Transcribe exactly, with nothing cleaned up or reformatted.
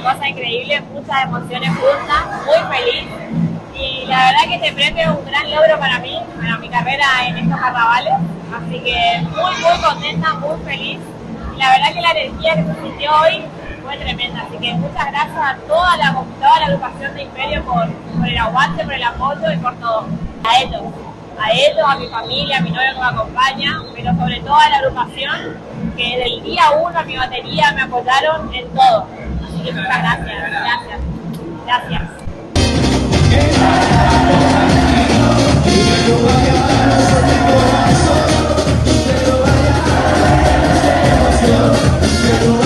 cosa increíble, muchas emociones juntas, muy feliz. Y la verdad que este premio es un gran logro para mí, para mi carrera en estos carnavales. Así que muy, muy contenta, muy feliz. Y la verdad que la energía que se sintió hoy fue tremenda. Así que muchas gracias a toda la, toda la agrupación de Imperio por, por el aguante, por el apoyo y por todo. A ellos, a ellos, a mi familia, a mi novio que me acompaña, pero sobre todo a la agrupación que desde el día uno a mi batería me apoyaron en todo. Así que muchas gracias, gracias, gracias. Quiero